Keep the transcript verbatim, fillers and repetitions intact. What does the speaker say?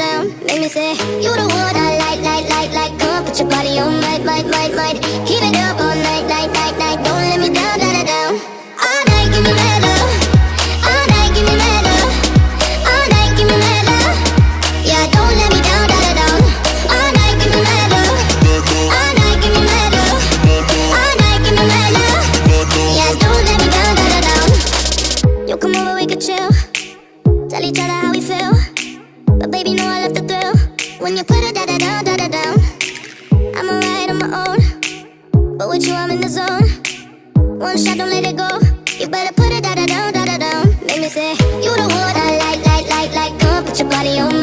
down. Make me say, you the one I like, like, like, like. Come on, put your body on, might, might, might, might. Keep it up all night, night, night, night. Don't let me down, down, down, down. All night, give me mad love. All night, give me mad love. All night, give me mad love. Yeah, don't let me down, down, down, down. All night, give me mad love. All night, give me mad love. All night, give me mad love. Yeah, don't let me down, down, down, down. You come over, we could chill. Tell each other how we feel. But baby, know I love the thrill. When you put it da da down, da da down. I'm alright on my own, but with you I'm in the zone. One shot, don't let it go. You better put it da da down, da da down. Make me say, you the one I like, like, like, like. Come on, put your body on